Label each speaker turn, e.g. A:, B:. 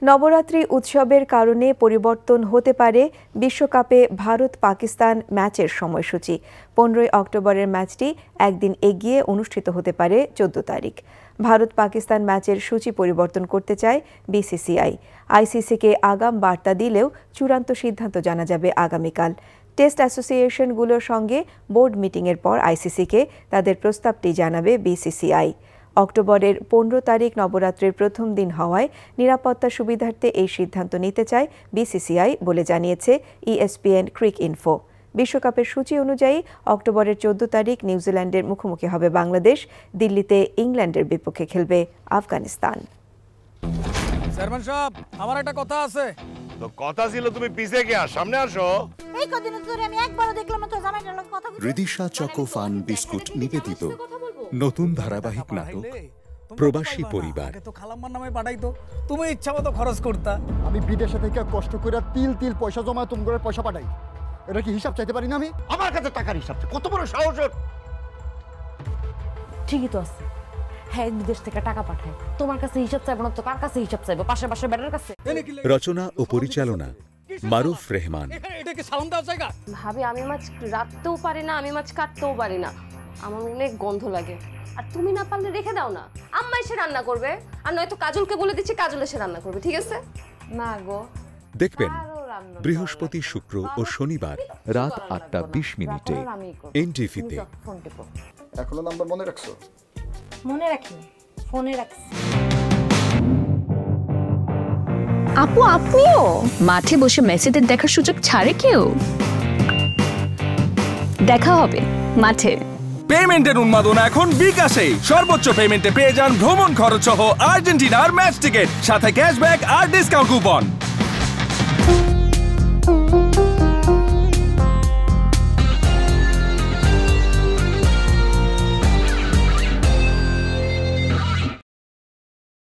A: নবরাত্রি উৎসবের কারণে পরিবর্তন হতে পারে বিশ্বকাপে ভারত পাকিস্তান ম্যাচের সময়সূচি। 15 অক্টোবরের ম্যাচটি একদিন এগিয়ে অনুষ্ঠিত হতে পারে 14 তারিখ। ভারত পাকিস্তান ম্যাচের সূচি পরিবর্তন করতে চায় বিসিসিআই। আইসিসিকে আগাম বার্তা দিলেও চূড়ান্ত সিদ্ধান্ত জানা যাবে আগামীকাল। টেস্ট অ্যাসোসিয়েশনগুলোর সঙ্গে বোর্ড মিটিংয়ের পর আইসিসিকে তাদের প্রস্তাবটি জানাবে বিসিসিআই। অক্টোবরের 15 তারিখ নবরাত্রির প্রথম দিন হওয়ায় নিরাপত্তা সুবিধার্থে এই সিদ্ধান্ত নিতে চায় বিসিসিআই বলে জানিয়েছে ESPN ক্রিক ইনফো। বিশ্বকাপের সূচি অনুযায়ী অক্টোবরের 14 তারিখ নিউজিল্যান্ডের মুখোমুখি হবে বাংলাদেশ, দিল্লিতে ইংল্যান্ডের বিপক্ষে খেলবে আফগানিস্তান।
B: চেয়ারম্যান সাহেব, আমার একটা কথা আছে।
C: তো কথা ছিল তুমি পিছে গিয়া সামনে আসো।
D: এই কদিন ধরে আমি একবারও দেখলাম না তো জামাইটার লগে কথা বলতে।
E: রিদিশা চকোফান বিস্কুট নিবেদিত নতুন ধারাবাহিক নাটক প্রবাসী পরিবার।
B: তো খালাম্মার নামে পাঠাইতো, তুমি ইচ্ছামতো খরচ করতা।
F: আমি বিদেশে থেকে কষ্ট করে তিল তিল পয়সা জমা তোমার পয়সা পাঠাই, এটা কি হিসাব চাইতে পারি না? আমি
C: আমার কাছে টাকার হিসাব চাই, কত বড় সাহস!
D: ঠিকই তো আছে, হ্যাঁ বিদেশ থেকে টাকা পাঠায়, তোমার কাছে হিসাব চাইবো না তো কার কাছে হিসাব চাইবো? পাশে পাশে বেটার কাছে।
E: রচনা ও পরিচালনা মারুফ রেহমান।
B: এটা কি সালাম দেওয়ার জায়গা?
G: ভাবি, আমি মাছ রাখতেও পারি না, আমি মাছ কাটতেও পারি না, আমার অনেক গন্ধ লাগে। আর তুমি না পারলে রেখে দাও না, আম্মা এসে রান্না করবে। আর নয়তো কাজলকে বলে দিচ্ছি, কাজল এসে রান্না করবে, ঠিক আছে? না গো,
E: দেখবেন বৃহস্পতি, শুক্র ও শনিবার রাত 8:20 NTV-তে।
F: এখনো নাম্বার মনে রাখছো?
D: মনে রাখি, ফোনে রাখছি।
H: আপু, আপনিও মাঠে বসে মেসিদের দেখার সুযোগ ছাড়ে কেউ? দেখা হবে মাঠে।
I: পেমেন্টের উন্মাদনা এখন বিকাশে। সর্বোচ্চ পেমেন্টে পেয়ে যান ভ্রমণ খরচ সহ আর্জেন্টিনার ম্যাচ টিকিট, সাথে ক্যাশব্যাক আর ডিসকাউন্ট কুপন।